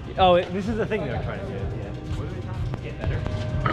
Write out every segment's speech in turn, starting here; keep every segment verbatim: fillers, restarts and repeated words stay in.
Oh, it, this is the thing they're trying to do. Yeah. What are they trying to get better?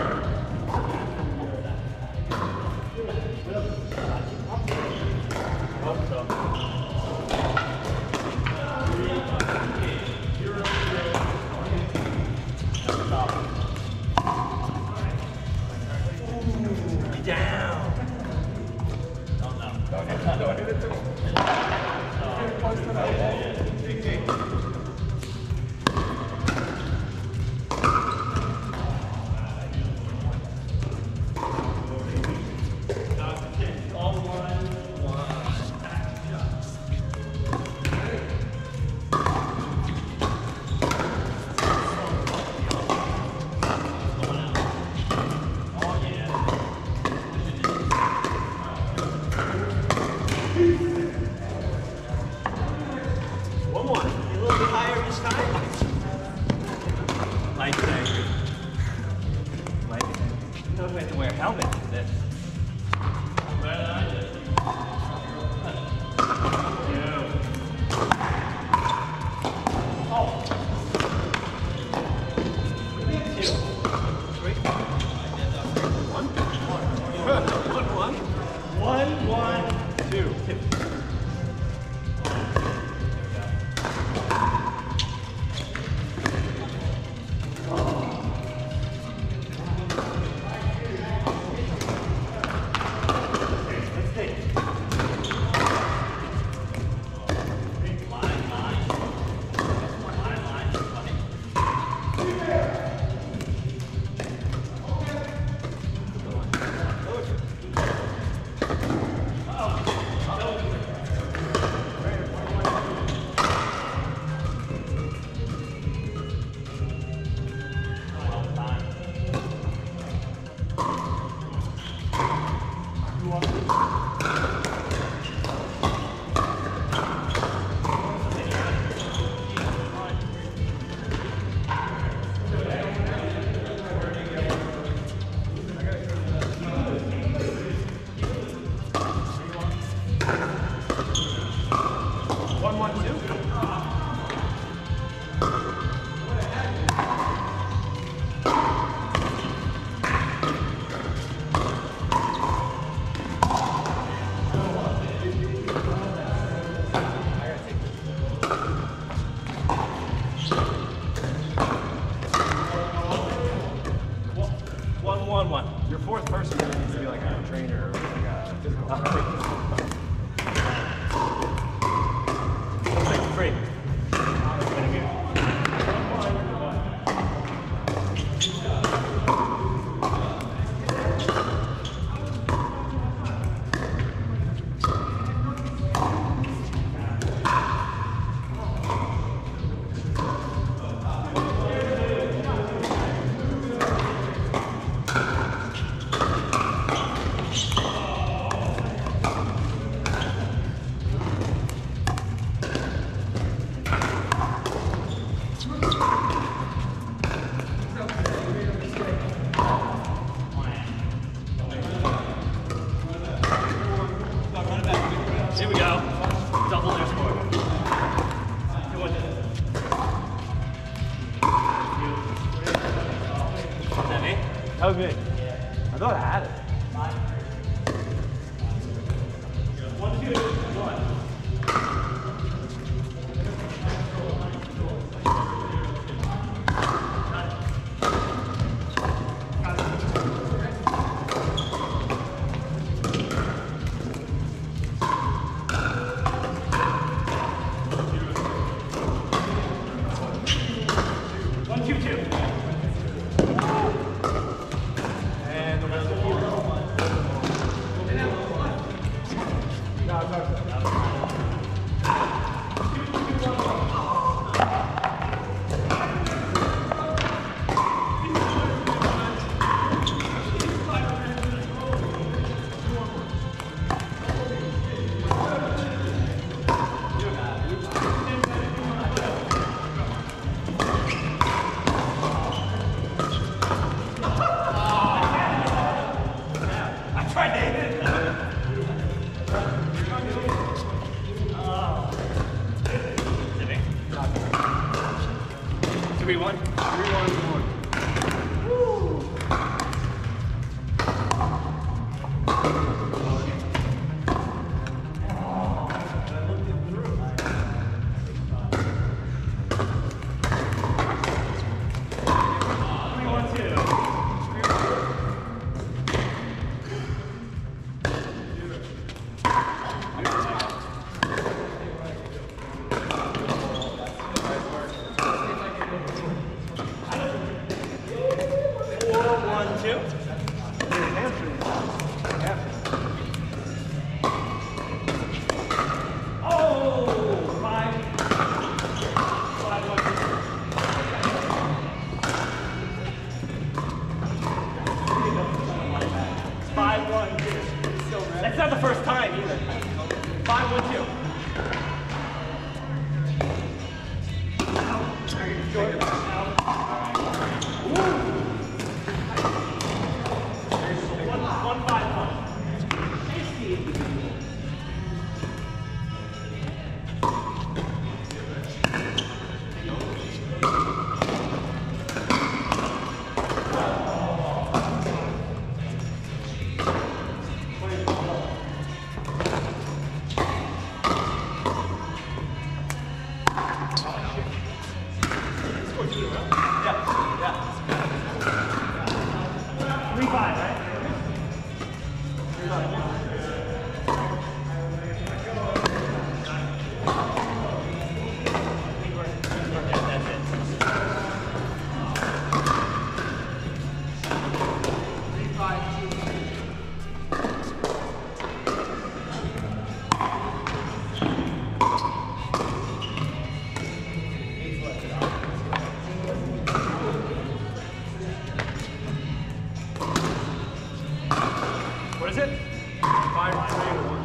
I hope so. Down. Oh no. Don't hit it. Don't hit it too. We have to wear a helmet for this. Better than I did. Oh. Two. Three. One. One. One. One. One. Two. Two. One, one. Your fourth person really needs to be like a trainer or like a physical therapist. Take three. Here we go. Double their score. Is that me? That was good. I thought I had it. One, two, one. And the rest of you. three one. three one one. Woo! That's not the first time either. Five, one, two. One, one, five, one. What is it? Five, three, one.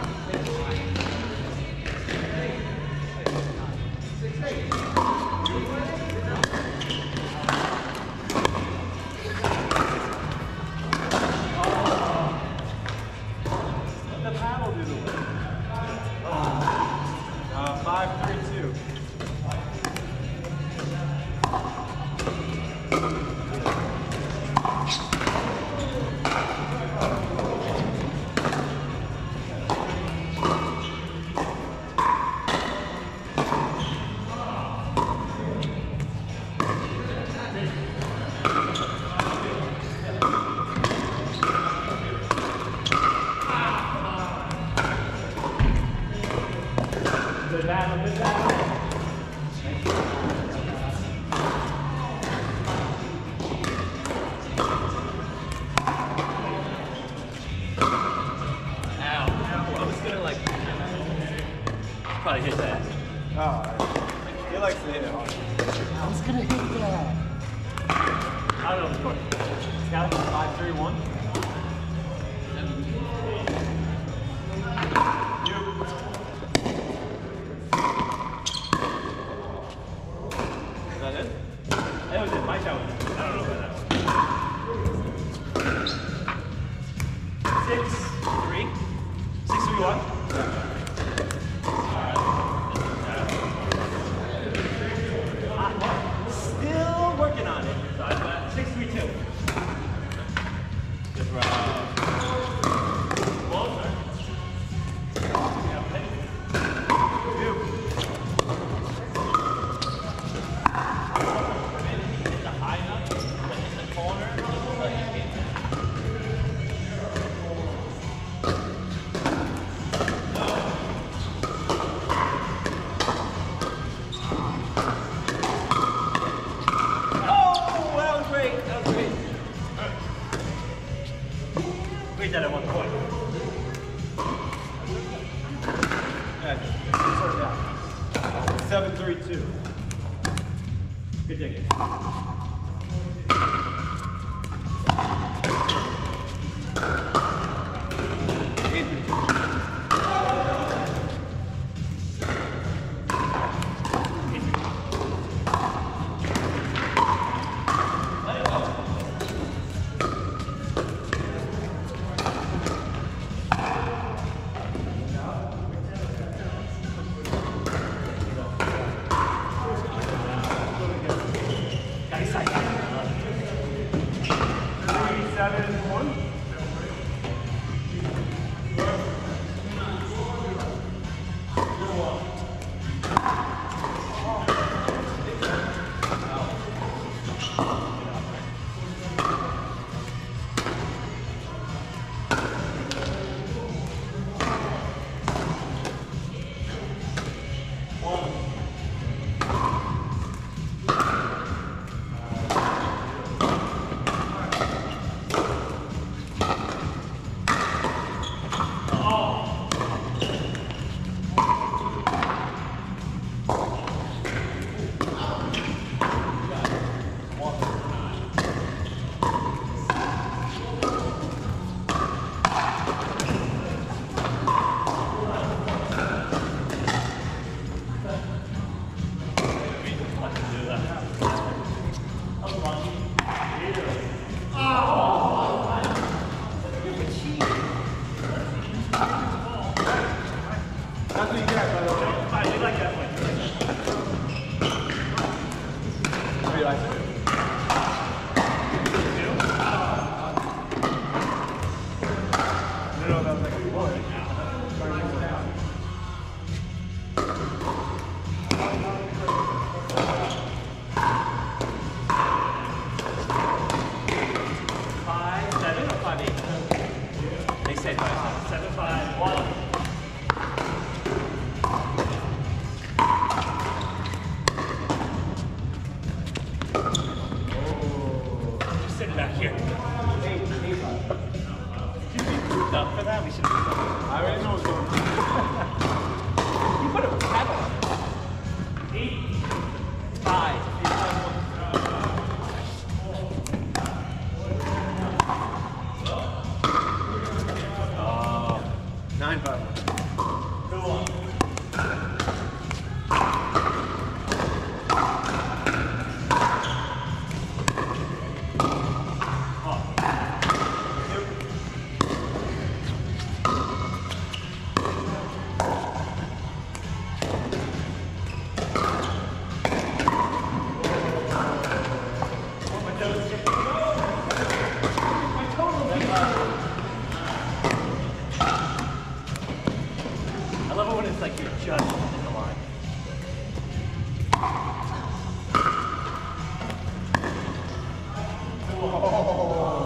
Let the paddle do the work. Uh, five, three, two. Good battle, good battle. Ow. I was gonna like Probably hit that. Oh, he likes to hit it hard. I was gonna hit that. I don't know the score. Scout, five, three, one. Is that it? That was it. My shot was it. I don't know about that. Six, three. Six, three, one. Still working on it. Six, three, two. Good round. Well done. Read that at one point. Yeah. Seven, three, two. Good digging. Eight, three, two. back here. Should we grouped up for that? We should have grouped up. I already know what's going on. You put a paddle on it. Eight, five, eight, five, one. Nine five. Two one. I love it when it's like you're just in the line. Oh.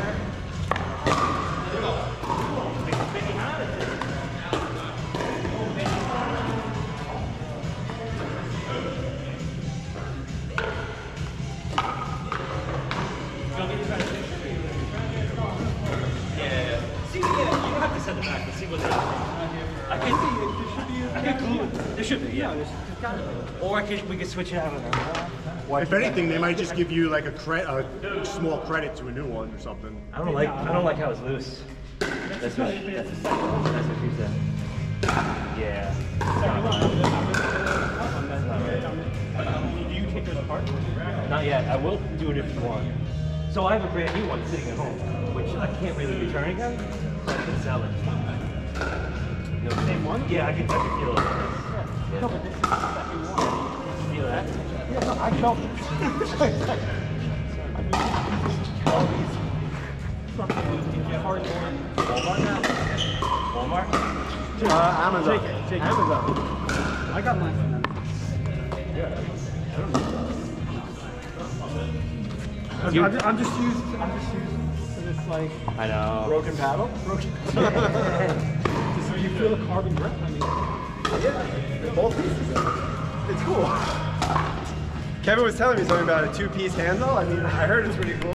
Yeah. See, yeah, you don't have to send it back. Let's see what they I could, I could glue it. There should be, yeah. Or I could, we could switch it out of there. If anything, they might just give you like a, cre a small credit to a new one or something. I don't like, I don't like how it's loose. That's what, that's, that's what she said. Yeah. Do you take it apart? Not yet. I will do it if you want. So I have a brand new one sitting at home, which I can't really return again, so I can sell it. You know, same one? Yeah, I can, I can feel it. Yeah. No, but this is the second one. Feel that? Yeah, no, I felt it. All these fucking cardboard. Walmart now? Walmart? Uh, Amazon. Take it, take it. Amazon. I got mine from them. Yeah. I don't know. I'm, I'm, I'm just used. I'm just used to this like I know. broken paddle. Broken. So you feel the carbon grip? I mean, yeah, both pieces. Of it. It's cool. Kevin was telling me something about a two-piece handle. I mean, I heard it's pretty cool.